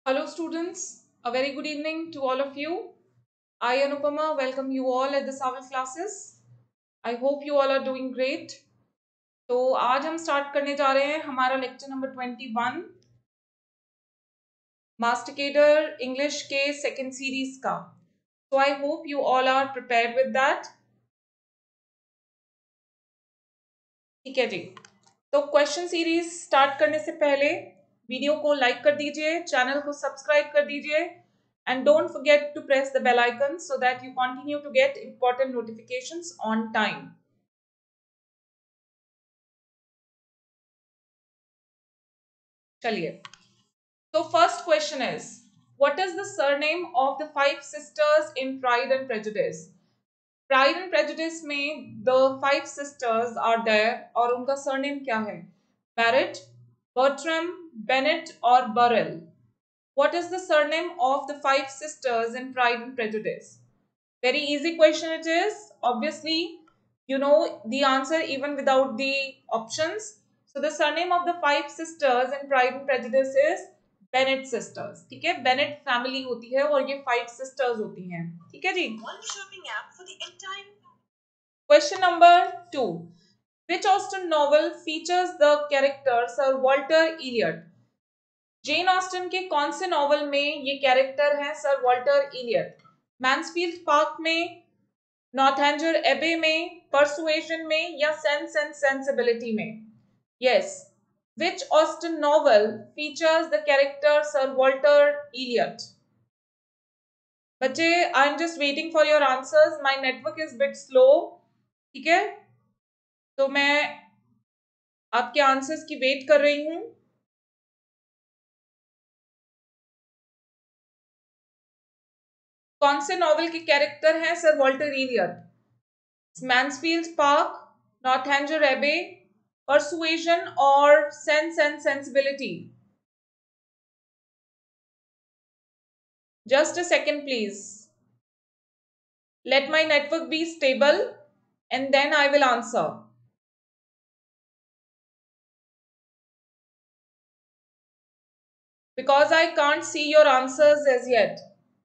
Hello students, a very good evening to all of you. I Anupama welcome you all at the Saval classes. I hope you all are doing great. तो आज हम start करने जा रहे हैं हमारा lecture number 21 मास्टिकेटर English के सेकेंड सीरीज का. So I hope you all are prepared with that. ठीक है जी. तो क्वेश्चन सीरीज स्टार्ट करने से पहले वीडियो को लाइक कर दीजिए, चैनल को सब्सक्राइब कर दीजिए and don't forget to press the bell icon so that you continue to get important notifications on time. चलिए. So first question is, what is the surname of the five sisters in Pride and Prejudice? Pride and Prejudice में the five sisters are there और उनका surname क्या है? Barrett, Bertram, Bennet और Burrell. What is the surname of the five sisters in Pride and Prejudice? Very easy question it is. Obviously, you know the answer even without the options. So the surname of the five sisters in Pride and Prejudice is Bennett sisters. ठीक है, Bennett family होती है और ये five sisters होती हैं. ठीक है जी. One shopping app for the entire. Question number 2. Which Austen novel features the character Sir Walter Elliot? Jane Austen के कौन से नॉवल में ये कैरेक्टर है Sir Walter Elliot? Mansfield Park में, नॉर्थैंजर एबे में, परसुएशन में या सेंस एंड सेंसिबिलिटी में? Yes, which Austen novel features the character Sir Walter Elliot? बच्चे, I am just waiting for your answers. My network is bit slow. ठीक है, तो मैं आपके आंसर्स की वेट कर रही हूं. कौन से नॉवल के कैरेक्टर हैं Sir Walter Elliot? Mansfield Park, Northanger Abbey, Persuasion और Sense and Sensibility? Just a second please. Let my network be stable and then I will answer. Because I can't see your answers as yet.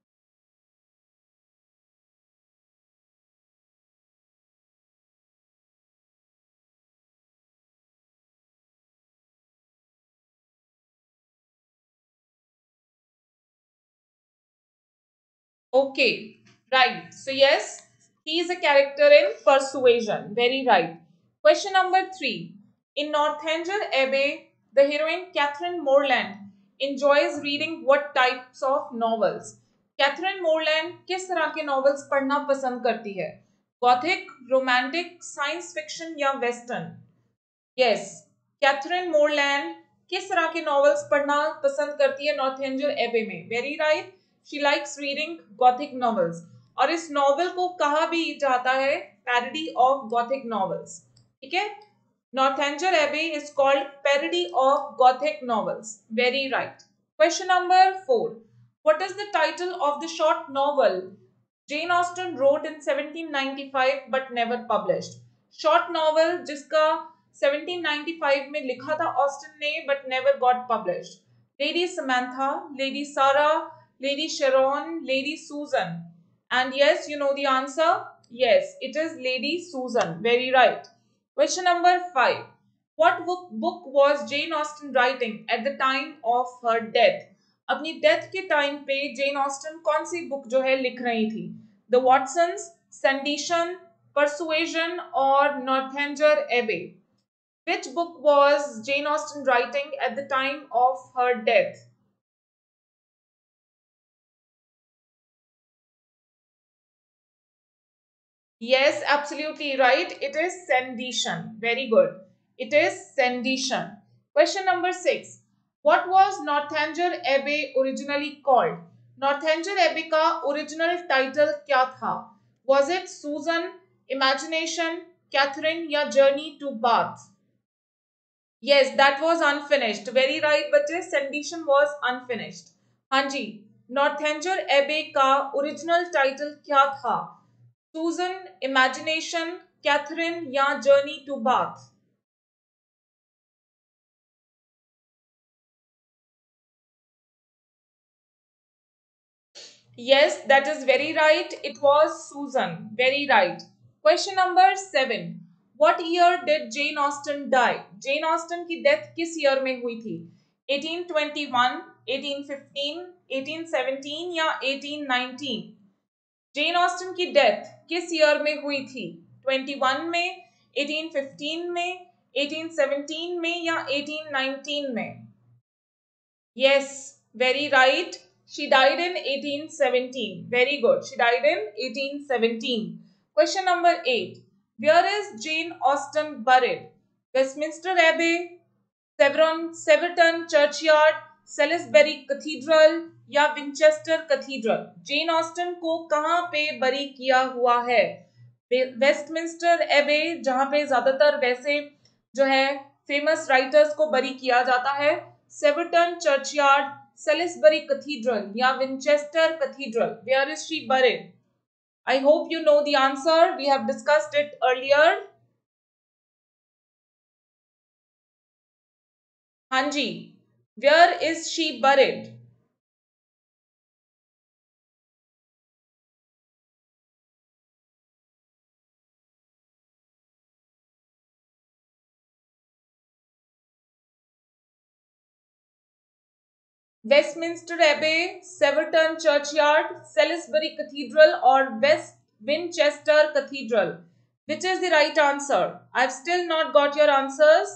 Okay, right. So yes, he is a character in Persuasion. Very right. Question number 3. In Northanger Abbey, the heroine Catherine Morland enjoys reading what types of novels? Catherine Morland किस तरह के novels पढ़ना पसंद करती है? Gothic, romantic, science fiction या western? Yes, Catherine Morland किस तरह के novels पढ़ना पसंद करती है नॉर्थेंजर एबे में? Very right. She likes reading gothic novels. और इस नॉवल को कहा भी जाता है पैरोडी ऑफ गॉथिक नॉवेल्स. ठीक है, Northanger Abbey is called parody of Gothic novels. Very right. Question number 4. What is the title of the short novel Jane Austen wrote in 1795 but never published? Short novel जिसका 1795 में लिखा था Austen ने but never got published. Lady Samantha, Lady Sarah, Lady Sharon, Lady Susan. And yes, you know the answer. Yes, it is Lady Susan. Very right. Question number 5. What book was Jane Austen writing at the time of her death? अपनी death के time पे Jane Austin कौन सी book जो है लिख रही थी? The Watson's, सैंडिशन, persuasion और नॉर्थेंजर एबे? Which book was Jane Austen writing at the time of her death? Yes, absolutely right. It is Sandishan. Very good. It is Sandishan. Question number 6. What was Northanger Abbey originally called? Northanger Abbey का original title क्या था? Was it Susan, Imagination, Catherine या Journey to Bath? Yes, that was unfinished. Very right, बच्चे. Sandishan was unfinished. हाँ जी. Northanger Abbey का original title क्या था? Susan, Imagination, Catherine या Journey to Bath? Yes, that is very right. It was Susan. Very right. Question number 7. What year did Jane Austen die? Jane Austen की death किस year में हुई थी? 1821, 1815, 1817 या 1819? जेन ऑस्टन की डेथ किस year में हुई थी? 21 में, 1815 में, 1817 में या 1819 में? Yes, very right. She died in 1817. Very good. She died in 1817. Question number 8. Where is Jane Austen buried? Westminster Abbey, Steventon churchyard, Salisbury Cathedral या विंचेस्टर कैथीड्रल? जेन ऑस्टन को कहां पे बरी किया हुआ है? वेस्टमिंस्टर एबे, जहां पे ज्यादातर वैसे जो है फेमस राइटर्स को बरी किया जाता है, सेवर्टन चर्चयार्ड, सेलिसबरी कैथीड्रल या Winchester Cathedral? Where is she buried? I hope you know the answer. We have discussed it earlier. हाँ जी, where is she buried? Westminster Abbey, Steventon churchyard, Salisbury Cathedral और west Winchester Cathedral? Which is the right answer? I've still not got your answers.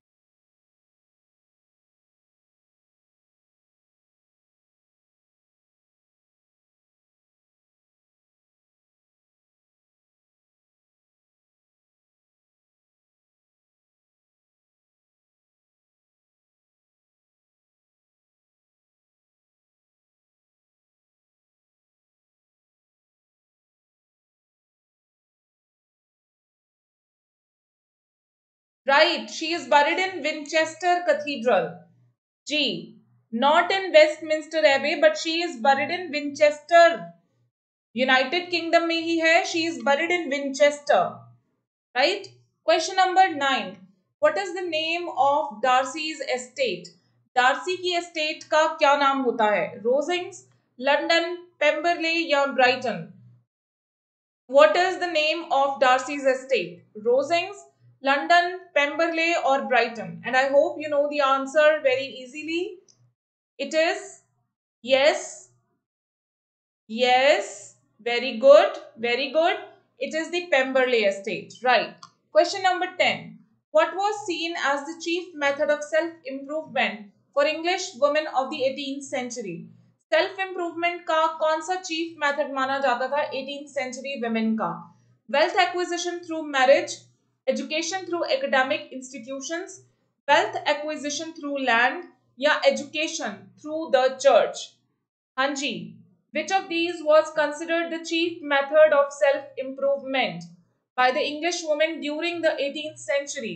Right, she is buried in Winchester Cathedral. G. Not in Westminster Abbey, but she is buried in Winchester. United Kingdom में ही है. She is buried in Winchester. Right? Question number 9. What is the name of Darcy's estate? Darcy की estate का क्या नाम होता है? Rosings, London, Pemberley या Brighton? What is the name of Darcy's estate? Rosings, London, Pemberley or Brighton? And I hope you know the answer very easily. It is yes, yes, very good, very good. It is the Pemberley estate, right? Question number 10. What was seen as the chief method of self-improvement for English women of the 18th century? Self improvement का कौन सा chief method माना जाता था 18th century women का? Wealth acquisition through marriage, education through academic institutions, wealth acquisition through land या education through the church? हाँ जी, which of these was considered the chief method of self improvement by the English women during the 18th century?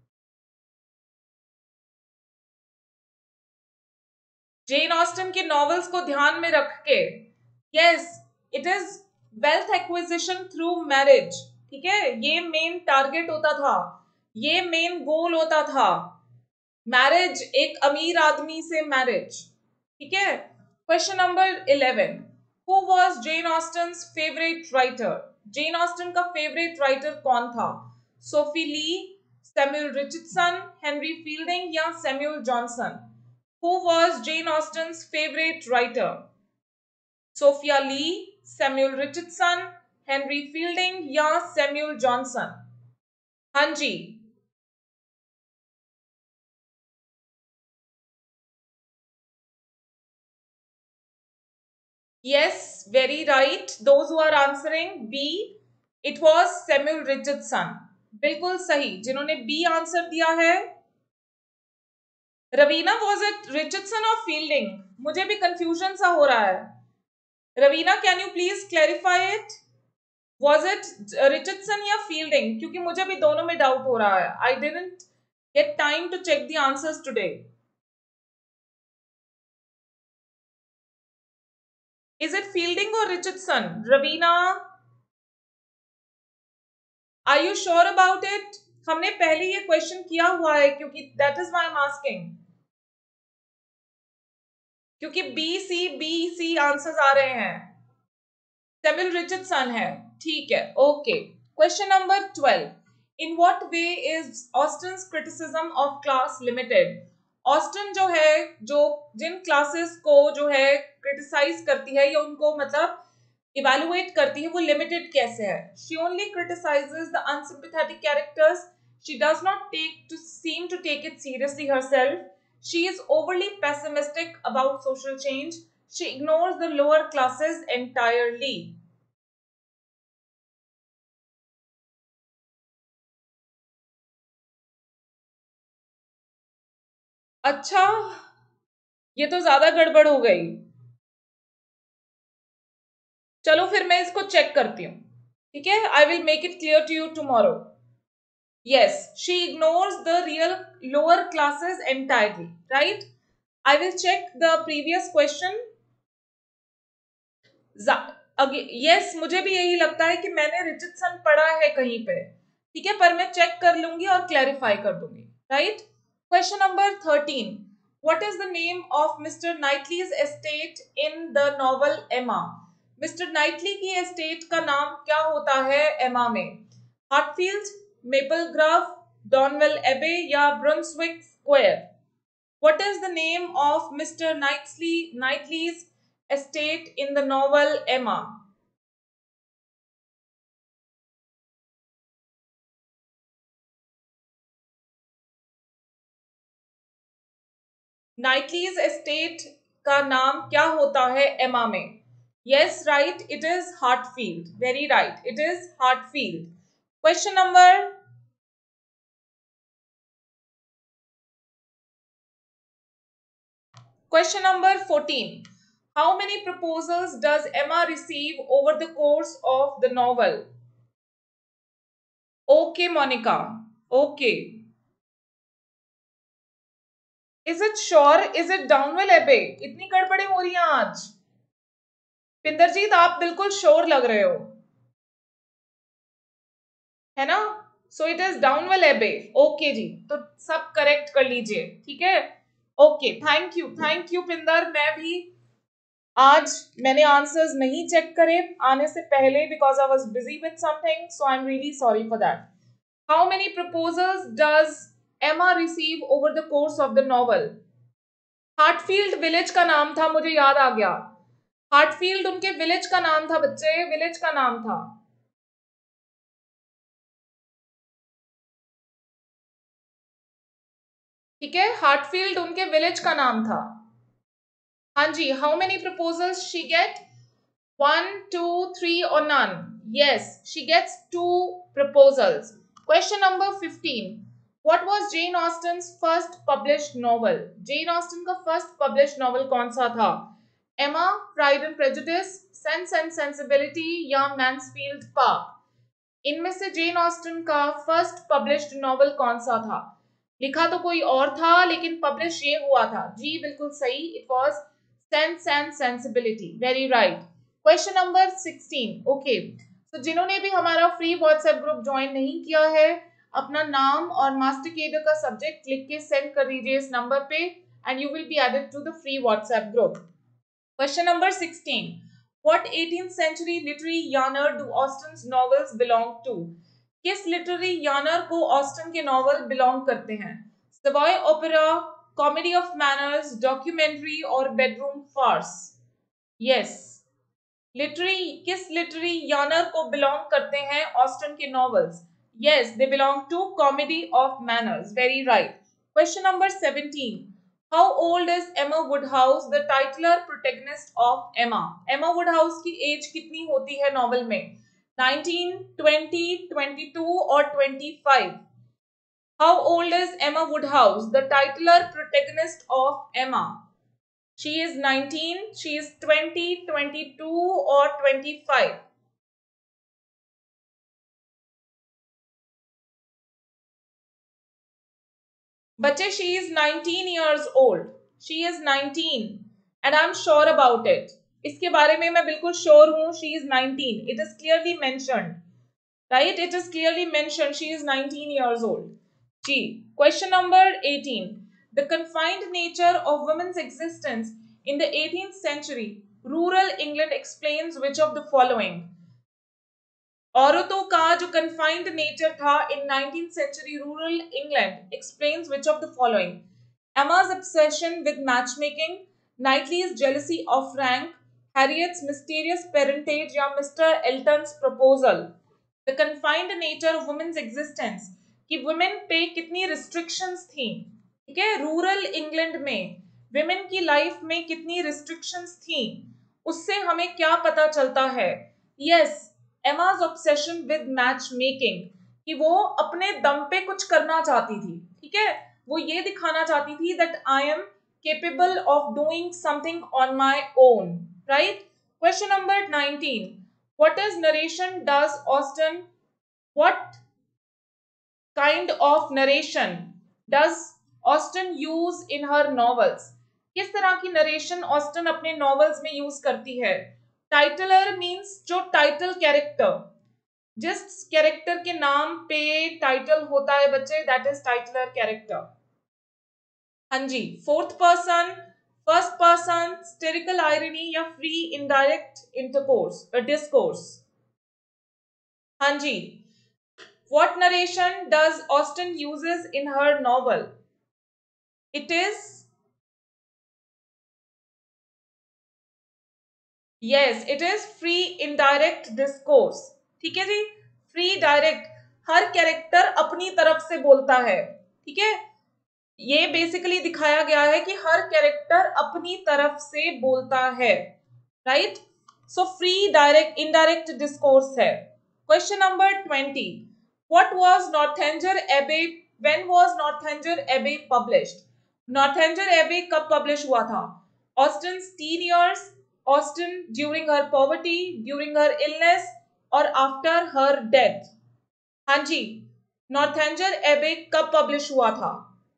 Jane Austen के novels को ध्यान में रख के, yes, it is wealth acquisition through marriage. ठीक है, ये मेन टारगेट होता था, ये मेन गोल होता था, मैरिज, एक अमीर आदमी से मैरिज. ठीक है. Question number 11. Who was Jane Austen's favourite writer? Jane Austen का फेवरेट राइटर कौन था? Sophie Lee, Samuel Richardson, Henry Fielding या Samuel Johnson? Who was Jane Austen's favorite writer? Sophia Lee, Samuel Richardson, Henry Fielding या Samuel Johnson? हाँ जी. Yes, very right. Those who are answering B, it was Samuel Richardson. बिल्कुल सही. जिन्होंने B answer दिया है, Raveena, was it Richardson or Fielding? मुझे भी confusion सा हो रहा है. Raveena, can you please clarify it? Was it Richardson या Fielding? क्योंकि मुझे भी दोनों में डाउट हो रहा है. I didn't get time to check the answers today. Is it Fielding or Richardson? Ravina, are you sure about it? हमने पहले ये क्वेश्चन किया हुआ है, क्योंकि that is why I'm asking. क्योंकि B C आंसर्स आ रहे हैं. सेमुअल रिचर्डसन है, ठीक है, okay. Question number 12, in what way is Austen's criticism of class limited? Austen जो है, जो जिन क्लासेस को जो है क्रिटिसाइज करती है या उनको मतलब इवेलुएट करती है, वो लिमिटेड कैसे है? She only criticises the unsympathetic characters, she does not seem to take it seriously herself, she is overly pessimistic about social change, she ignores the lower classes entirely. अच्छा, ये तो ज्यादा गड़बड़ हो गई। चलो फिर मैं इसको चेक करती हूँ, ठीक है? I will make it clear to you tomorrow. Yes, she ignores the real lower classes entirely, right? I will check the previous question. Yes, मुझे भी यही लगता है कि मैंने रिचर्डसन पढ़ा है कहीं पे, ठीक है, पर मैं चेक कर लूंगी और क्लैरिफाई कर दूंगी, right? Question number 13, what is the name of Mr Knightley's estate in the novel Emma? Mr Knightley की एस्टेट का नाम क्या होता है एमा में? हार्टफील्ड, मेपल ग्राफ, डॉनवेल एबे या Brunswick Square? What is the name of Mr. Knightley's estate in the novel Emma? Knightley's estate का नाम क्या होता है एमा में? Yes, right. It is Hartfield. Very right. It is Hartfield. Question number Question number 14. How many proposals does Emma receive over the course of the novel? Okay, Monica. Okay. Is it sure? Is it Downwell Abbey? इतनी गड़बड़े हो रही हैं आज। पिंदरजीत आप बिल्कुल sure लग रहे हो, है ना? सो इट इज डाउनवेल एबे। ओके जी, तो सब करेक्ट कर लीजिए, ठीक है? Okay, thank you Pinder. मैं भी आज मैंने आंसर्स नहीं चेक करे आने से पहले because I was busy with something, so I am really sorry for that. How many proposals does Emma receive over the course of the novel? Hartfield village का नाम था, मुझे याद आ गया। हार्टफील्ड उनके विलेज का नाम था बच्चे, विलेज का नाम था। ठीक है, हार्टफील्ड उनके विलेज का नाम था। हाँ जी, how many proposals she get? 1, 2, 3 और none? Yes, she gets 2 proposals. Question number 15. What was Jane Austen's first published novel? Jane Austen का first published novel कौन सा था? Emma, Pride and Prejudice, Sense and Sensibility या Mansfield Park? इनमें से Jane Austen का first published novel कौन सा था? लिखा तो कोई और था लेकिन पब्लिश ये हुआ था। जी बिल्कुल सही, it was sense and sensibility. Very right. Question number 16। Okay, तो जिन्होंने भी हमारा फ्री व्हाट्सएप ग्रुप ज्वाइन नहीं किया है, अपना नाम और मास्टर केडर का सब्जेक्ट लिख के सेंड कर दीजिए इस नंबर पे and you will be added to the free WhatsApp group. Question number 16. What 18th century literary genre do Austen's novels belong to? किस लिटरेरी यानर को ऑस्टन के नॉवल बिलोंग करते हैं? Savoy opera, comedy of manners, documentary और bedroom farce? Yes, किस literary genre को belong करते हैं ऑस्टन के novels? Yes, they belong to comedy of manners. Very right. Question number 17. How old is Emma Woodhouse, the titular protagonist of Emma? Emma Woodhouse की age कितनी होती है novel में? 19, 20, 22 और 25? How old is Emma Woodhouse, the titular protagonist of Emma? She is 19, she is 20, 22 or 25? बच्चे, she is 19 years old. She is 19 and I'm sure about it. इसके बारे में मैं बिल्कुल श्योर हूँ। She is 19. It is clearly mentioned. Right? It is clearly mentioned. She is 19 years old. G. Question number 18. The confined nature of women's existence in the 18th century rural England explains which of the following? औरतों का जो confined nature था in 19th century rural England explains which of the following? Emma's obsession with matchmaking, Knightley's jealousy of rank, Harriet's mysterious parentage या Mr. Elton's proposal? The confined nature of women's existence, कि women पे कितनी restrictions थी, ठीक है, rural England में women की life में कितनी restrictions थी, उससे हमें क्या पता चलता है? Yes, Emma's obsession with matchmaking, कि वो अपने दम पे कुछ करना चाहती थी, ठीक है, वो ये दिखाना चाहती थी that I am capable of doing something on my own, right? Question number 19. What is narration does Austen? What kind of narration does Austen use in her novels? किस तरह की नरेशन ऑस्टन अपने नॉवेल्स में use करती है? Titular means जो title character, जिस character के नाम पे टाइटल होता है बच्चे, दैट इज टाइटलर कैरेक्टर। हाँ जी, fourth person, first person, satirical irony या फ्री इनडायरेक्ट इंटरकोर्स डिस्कोर्स? हाँ जी, what narration does Austen uses in her novel? It is, yes, it is free indirect discourse, ठीक है जी, फ्री डायरेक्ट, हर character अपनी तरफ से बोलता है, ठीक है, ये बेसिकली दिखाया गया है कि हर कैरेक्टर अपनी तरफ से बोलता है, right? So free direct indirect discourse है। Question number 20, what was Northanger Abbey, when was Northanger एबे पब्लिश्ड? नॉर्थेंजर एबे कब पब्लिश हुआ था? Austen's teen years, Austen during her poverty, during her illness और आफ्टर हर डेथ? हाँ जी, Northanger Abbey कब publish हुआ था?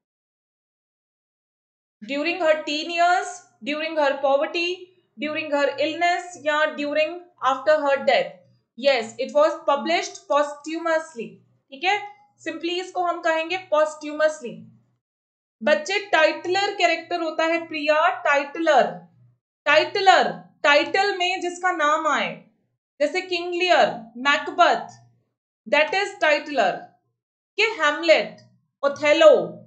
During her teen years, during her poverty, during her illness या during after her death? Yes, it was published posthumously, ठीक है, simply इसको हम कहेंगे पोस्ट्यूमसली। बच्चे टाइटलर कैरेक्टर होता है प्रिया, टाइटलर, टाइटलर टाइटल में जिसका नाम आए, जैसे King Lear, Macbeth, that is titular, के हैमलेट, ओथेलो,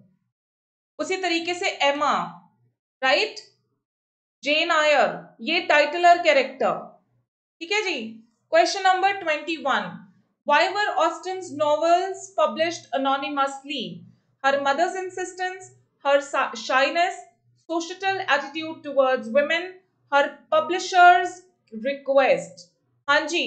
उसी तरीके से एमा, राइट, जेन आयर, ये टाइटलर कैरेक्टर, ठीक है जी। Question number 21, why were Austen's novels published anonymously? Her mother's insistence, her shyness, social attitude towards women, her publisher's request? हाँ जी,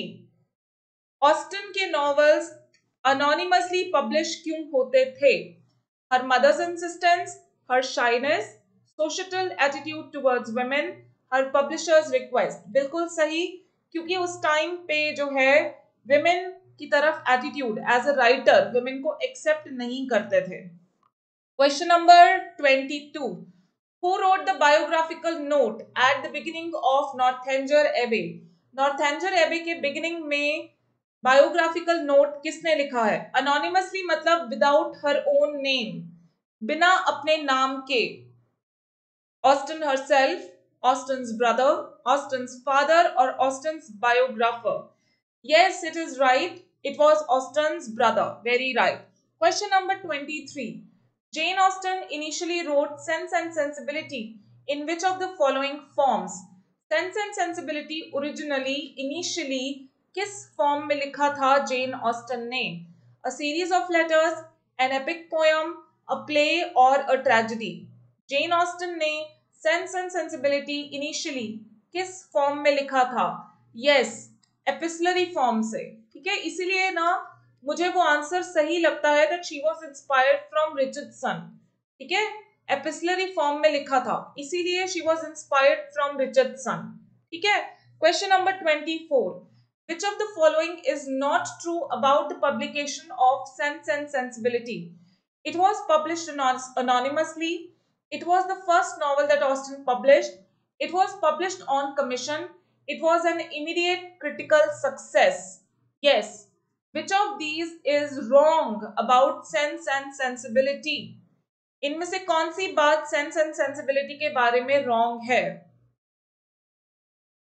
ऑस्टन के नॉवेल्स अनोनिमसली पब्लिश क्यों होते थे? Her mother's insistence, her shyness, social attitude towards women, her publisher's request? बिल्कुल सही, क्योंकि उस टाइम पे जो है विमेन की तरफ attitude as a writer women को एक्सेप्ट नहीं करते थे। Question number 22, who wrote the biographical note at the beginning of Northanger Abbey? Northanger एबे के बिगिनिंग में बायोग्राफिकल नोट किसने लिखा है? अनोनिमसली मतलब विदाउट हर ओन नेम, बिना अपने नाम के। Austen herself, Austen's brother, Austen's father और Austen's biographer? Yes, it is right. It was Austen's brother. Very right. Question number 23. Jane Austen initially wrote Sense and Sensibility in which of the following forms? Sense and Sensibility originally, initially, किस form में लिखा था Jane Austen ने? A series of letters, an epic poem, a play or a tragedy? Jane Austen ने sense and sensibility initially किस form में लिखा था? यस, एपिस्टलरी फॉर्म से, ठीक है, इसीलिए ना मुझे वो आंसर सही लगता है that she was inspired from Richardson, ठीक है, एपिस्टलरी फॉर्म में लिखा था, इसीलिए she was inspired from Richardson, ठीक है। Question number 24, which of the following is not true about the publication of Sense and Sensibility? It was published anonymously. It was the first novel that Austen published. It was published on commission. It was an immediate critical success. Yes. Which of these is wrong about Sense and Sensibility? इनमें से कौन सी बात Sense and Sensibility के बारे में wrong है?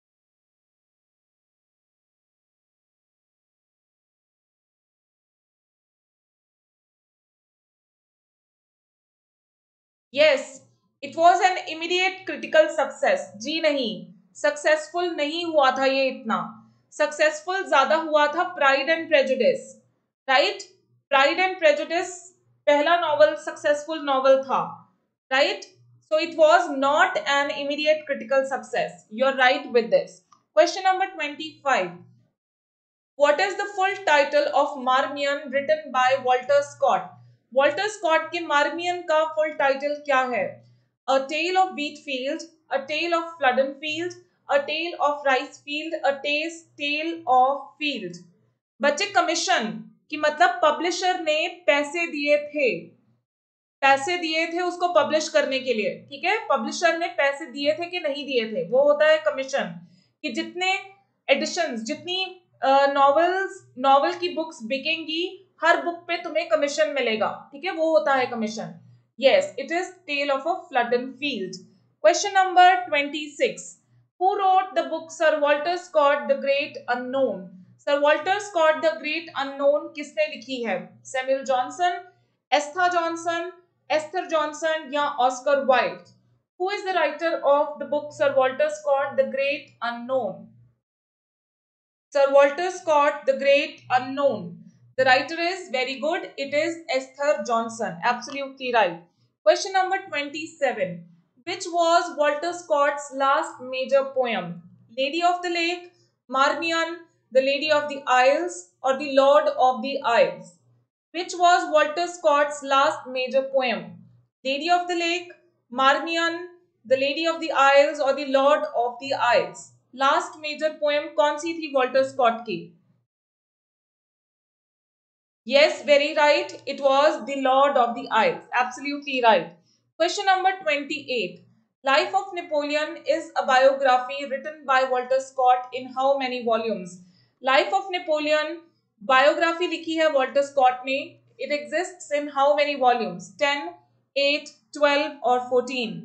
Yes, it was an immediate critical success. जी नहीं, सक्सेसफुल नहीं हुआ था ये इतना। सक्सेसफुल ज्यादा हुआ था Pride and Prejudice, right. Pride and Prejudice पहला नॉवल सक्सेसफुल नॉवल था, right. So it was not an immediate critical success. You're right with this. Question number 25. What is the full title of Marmion written by Walter Scott? Walter Scott के Marmion का full title क्या है? A Tale of Wheat Field, A Tale of Flodden Field, A Tale of Rice Field, A Tale of Field. बच्चे commission की मतलब publisher ने पैसे दिए थे, पैसे दिए थे उसको पब्लिश करने के लिए, ठीक है। पब्लिशर ने पैसे दिए थे कि नहीं दिए थे, वो होता है कमीशन। कि जितने एडिशंस, जितनी नॉवल की बुक्स बिकेंगी, हर बुक पे तुम्हें कमीशन मिलेगा, ठीक है, वो होता है commission. Yes, it is Tale of a Flodden Field. Question number 26। Who wrote the book Sir Walter Scott the Great Unknown? Sir Walter Scott the Great Unknown किसने लिखी है? Samuel Johnson, Esther Johnson, Esther Johnson या Oscar Wilde? Who is the writer of the book Sir Walter Scott, The Great Unknown? Sir Walter Scott, The Great Unknown. The writer is very good. It is Esther Johnson. Absolutely right. Question number 27. Which was Walter Scott's last major poem? Lady of the Lake, Marmion, The Lady of the Isles, or The Lord of the Isles? Which was Walter Scott's last major poem? Lady of the Lake, Marmion, The Lady of the Isles, or The Lord of the Isles? Last major poem कौन सी थी Walter Scott की? Yes, very right, it was the Lord of the Isles. Absolutely right. Question number 28। Life of Napoleon is a biography written by Walter Scott in how many volumes? Life of Napoleon biography लिखी है Walter Scott ने। It exists in how many volumes? 10, 8, 12 और 14?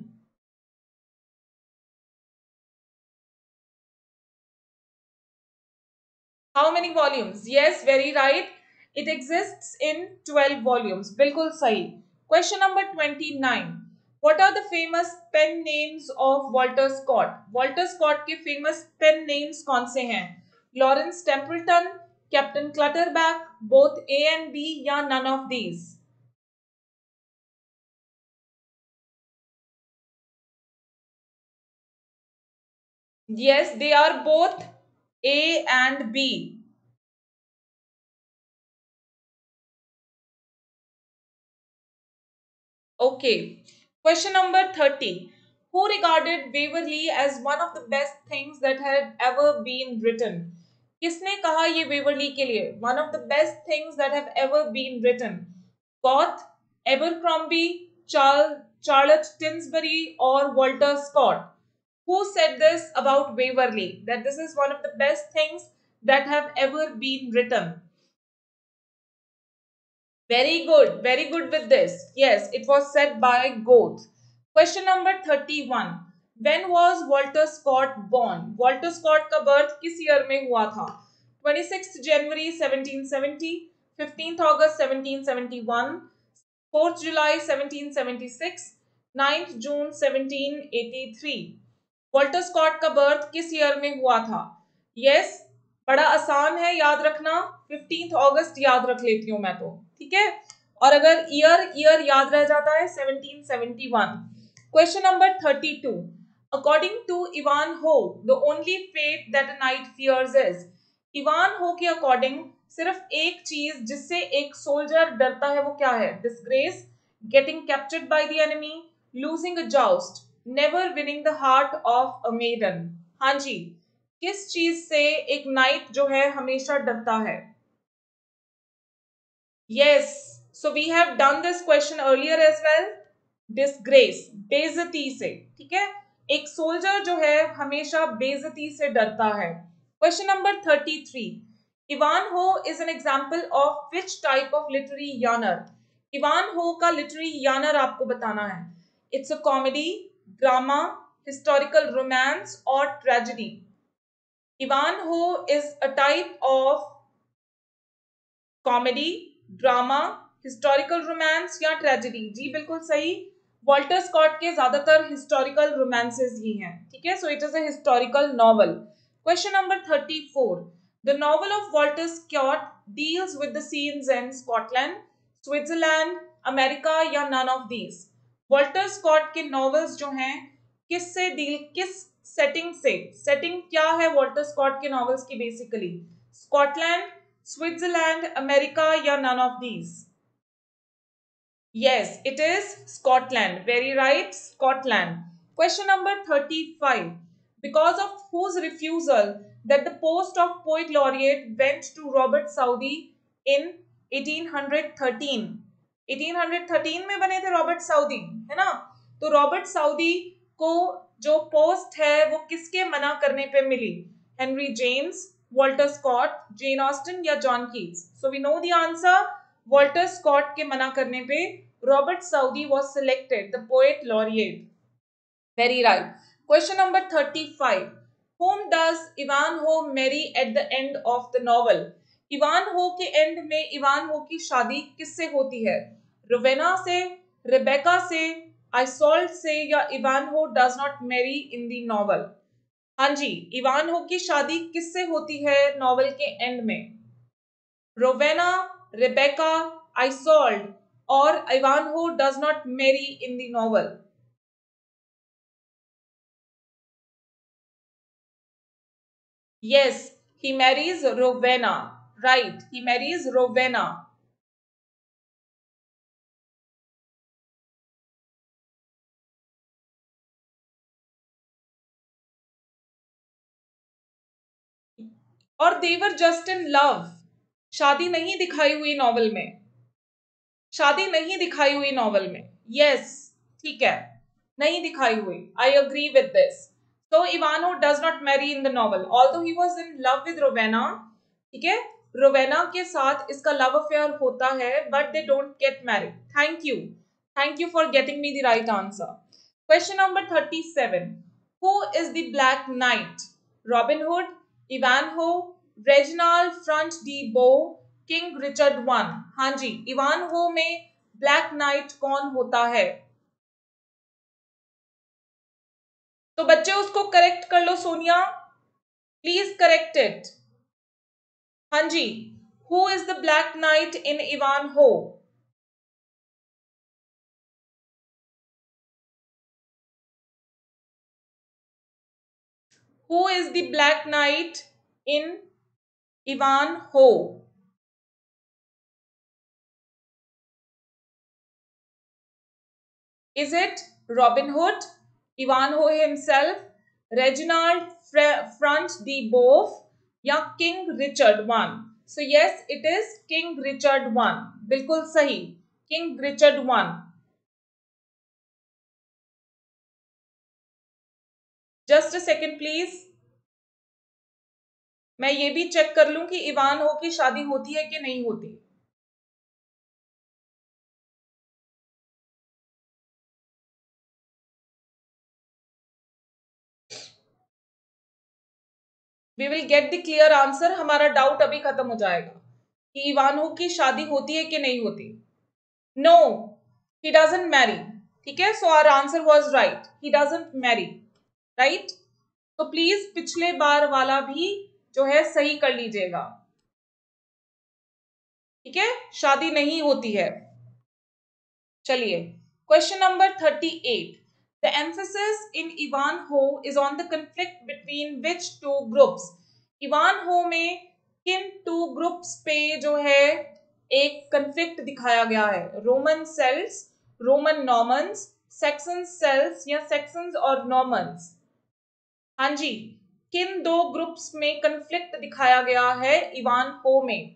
How many volumes? Yes, very right. It exists in 12 volumes. बिल्कुल सही. Question number 29. What are the famous pen names of Walter Scott? Walter Scott के famous pen names कौन से हैं? Lawrence Templeton, Captain Clutterbuck, both A and B या none of these? Yes, they are both A and B. Okay. Question number 30. Who regarded Waverley as one of the best things that had ever been written? किसने कहा ये Waverly के लिए one of the best things that have ever been written? Goethe, Abercrombie, Charlotte Tinsbury, or Walter Scott? Who said this about Waverley? That this is one of the best things that have ever been written? Very good with this. Yes, it was said by Goethe. Question number 31. When was Walter Scott born? Walter Scott का birth किस year में हुआ था? 26th January 1770, 15th August 1771, 4th July 1776, 9th June 1783. Walter Scott का birth किस year में हुआ था? यस, बड़ा आसान है याद रखना, 15 अगस्त याद रख लेती हूं मैं तो, ठीक है। और अगर ईयर ईयर याद रह जाता है 1771। Question number 32। According to Ivanhoe the only fate that a knight fears is? Ivanhoe के अकॉर्डिंग सिर्फ एक चीज जिससे एक सोल्जर डरता है वो क्या है? Disgrace, getting captured by the enemy, losing a joust, never winning the heart of a maiden. हाँ जी, किस चीज से एक नाइट जो है हमेशा डरता है? Yes, so we have done this question earlier as well. Disgrace, बेइज्जती से, ठीक है। एक सोल्जर जो है हमेशा बेइज्जती से डरता है। Question number 33। Ivanhoe is an example of which type of literary genre? Ivanhoe का लिटरेरी यानर आपको बताना है। It's a comedy, drama, historical romance और tragedy? Ivanhoe is a type of comedy, drama, historical romance या tragedy? जी बिल्कुल सही, Walter Scott के ज्यादातर हिस्टोरिकल रोमांसेस ही हैं, ठीक है, so it is a historical novel. Question number 34, the novel of Walter Scott deals with the scenes in Scotland, Switzerland, America या none of these. Walter Scott के नॉवेल्स जो हैं किससे डील, किस सेटिंग से, सेटिंग क्या है वॉल्टर स्कॉट के नॉवेल्स की बेसिकली, स्कॉटलैंड, स्विट्जरलैंड, अमेरिका या none of these. Yes, it is Scotland. Very right, Scotland. Question number 35. Because of whose refusal that the post of poet laureate went to Robert Southey in 1813? 1813 में बने थे Robert Saudi, है ना? तो Robert Saudi को जो post है वो किसके मना करने पे मिली? Henry James, Walter Scott, Jane Austen या John Keats? So we know the answer, Walter Scott के मना करने पे Robert Southey was selected the poet laureate. Very right. Question number 35. Whom does Ivanhoe marry at the end of the novel? Ivanhoe के end में Ivanhoe की शादी किससे होती है? रोवेना से, रेबेका से, आइसोल्ट से या Ivanhoe does not marry in the novel? हाँ जी, Ivanhoe की शादी किससे होती है नॉवल के एंड में? Rowena, Rebecca, Isolt or Ivanhoe does not marry in the novel? Yes, he marries Rowena. Right, he marries Rowena. और they were just in love. शादी नहीं दिखाई हुई नॉवल में, शादी नहीं दिखाई हुई नॉवल में। यस, ठीक है, नहीं दिखाई हुई। I agree with this. तो Ivanhoe does not marry in the novel, although he was in love with Rowena, ठीक है, रोवेना के साथ इसका लव अफेयर होता है, but they don't get married. Thank you for getting me the right answer. Question number 37, who is the Black Knight? Robin Hood, Ivanhoe, Reginald Front de Boeuf, King Richard one? हाँ जी, Ivanhoe में Black Knight कौन होता है? तो बच्चे उसको correct कर लो, सोनिया प्लीज करेक्ट इट। हाँ जी, who is the Black Knight in Ivanhoe? Who is the Black Knight in Ivanhoe? Is it Robin Hood, Ivanhoe himself, Reginald Front de Boeuf या King Richard I? So yes, it is King Richard I. बिल्कुल सही, King Richard I. Just a second please. मैं ये भी check कर लूं कि Ivanhoe की शादी होती है कि नहीं होती। We will get the clear answer, हमारा डाउट अभी खत्म हो जाएगा कि इवानहो की शादी होती है कि नहीं होती। नो, he doesn't marry, ठीक है, so our answer was right, he doesn't marry, right? तो प्लीज पिछले बार वाला भी जो है सही कर लीजिएगा, ठीक है, शादी नहीं होती है। चलिए, question number 38, the emphasis in Ivanhoe is on the conflict between which two groups? Ivanhoe में किन टू ग्रुप्स पे जो है एक कंफ्लिक्ट दिखाया गया है? Roman Celts, Roman Normans, Saxon Celts या सेक्सन्स और नॉर्मन्स? हाँ जी, किन दो ग्रुप्स में कंफ्लिक्ट दिखाया गया है इवानहो में?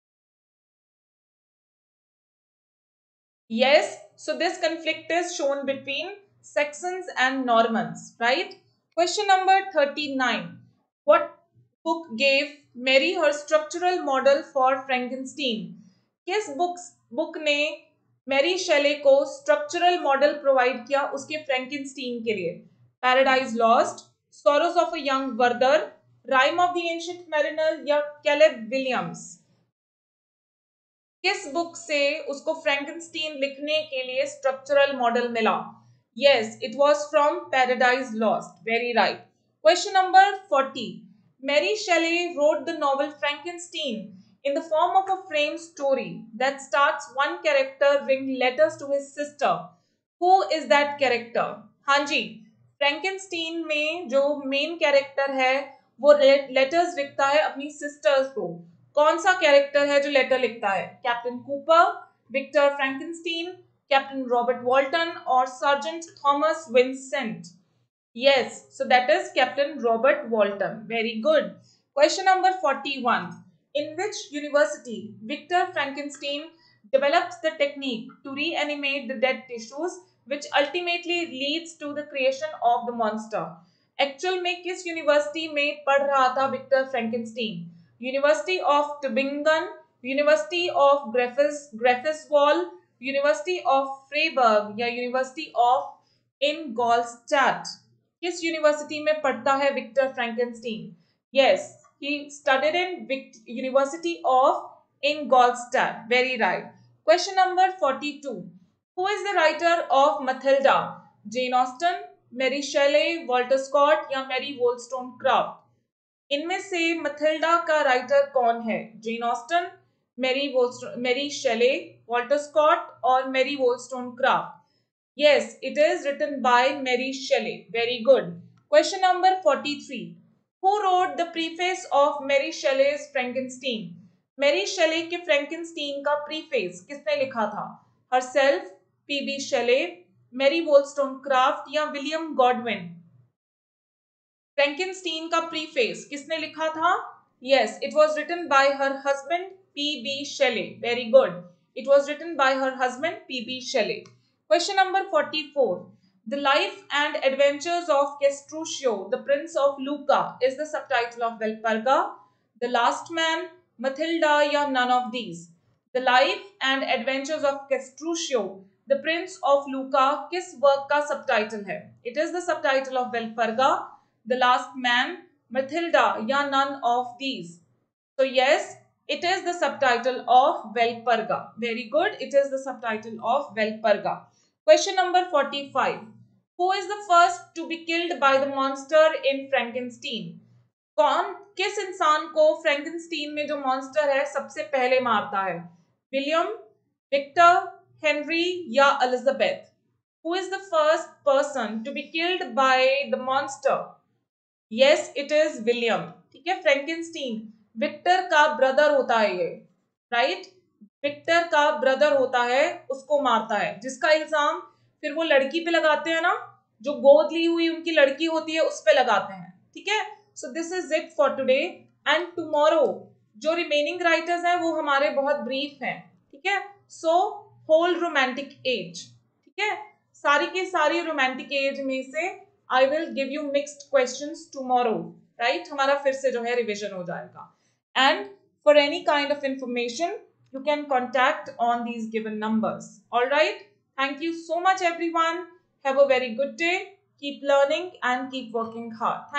Yes, so this conflict is shown between Saxons and Normans, right? Question number 39. What book gave Mary her structural model for Frankenstein? किस बुक ने मैरी शेले को स्ट्रक्चरल मॉडल प्रोवाइड किया उसके फ्रैंकेनस्टीन के लिए? Paradise Lost, Sorrows of a Young Werther, Rime of the Ancient Mariner या Caleb Williams? किस book से उसको फ्रैंकेनस्टीन लिखने के लिए स्ट्रक्चरल मॉडल मिला? Yes, it was from Paradise Lost, very right. Question number 40, Mary Shelley wrote the novel Frankenstein in the form of a frame story that starts one character writing letters to his sister. Who is that character? हाँ जी, फ्रैंकेनस्टीन में जो main character है वो letters लिखता है अपनी sisters को। कौन सा कैरेक्टर है जो लेटर लिखता है? Captain Cooper, Victor Frankenstein, Captain Robert Walton और Sergeant Thomas Vincent? Yes, so that is Captain Robert Walton. Very good. Question number 41. In which university Victor Frankenstein develops the technique to reanimate the dead tissues, which ultimately leads to the creation of the monster? Actual में किस university में पढ़ रहा था Victor Frankenstein? University of Tubingen, University of Greifswald, University of Freiburg या University of Ingolstadt? किस university में पढ़ता है Victor Frankenstein? Yes, he studied in University of Ingolstadt, very right. Question number 42, who is the writer of Mathilda? Jane Austen, Mary Shelley, Walter Scott या Mary Wollstonecraft? इनमें से Mathilda का writer कौन है? Jane Austen, Mary Shelley, Walter Scott और Mary Wollstonecraft? Yes, it is written by Mary Shelley. Very good. Question number 43. Who wrote the preface of Mary Shelley's Frankenstein? Mary Shelley के Frankenstein का preface किसने लिखा था? Herself, P.B. Shelley, Mary Wollstonecraft या William Godwin? Frankenstein का preface किसने लिखा था? Yes, it was written by her husband P.B. Shelley. Very good. It was written by her husband P.B. Shelley. Question number 44. The Life and Adventures of Castruccio, the Prince of Lucca, is the subtitle of Valperga. The Last Man, Matilda, या none of these? The Life and Adventures of Castruccio, the Prince of Lucca, किस work का subtitle है? It is the subtitle of Valperga, The Last Man, Matilda, या none of these? So yes, it is the subtitle of Valperga. Very good. It is the subtitle of Valperga. Question number 45. Who is the first to be killed by the monster in Frankenstein? कौन किस इंसान को फ्रैंकेनस्टीन में जो monster है सबसे पहले मारता है? विलियम, विक्टर, हेनरी या Elizabeth? Who is the first person to be killed by the monster? Yes, it is William. ठीक है, फ्रैंकेनस्टीन विक्टर का ब्रदर होता है ये, राइट? विक्टर का ब्रदर होता है, उसको मारता है, जिसका इल्जाम फिर वो लड़की पे लगाते हैं ना, जो गोद ली हुई उनकी लड़की होती है उस पे लगाते हैं। ठीक है, so this is it for today and tomorrow जो रिमेनिंग राइटर्स हैं वो हमारे बहुत ब्रीफ हैं। ठीक है, सो होल रोमांटिक एज, ठीक है, सारी की सारी रोमांटिक एज में से I will give you mixed questions tomorrow, right? हमारा फिर से जो है रिविजन हो जाएगा। And for any kind of information you can contact on these given numbers. All right. Thank you so much, everyone. Have a very good day. Keep learning and keep working hard.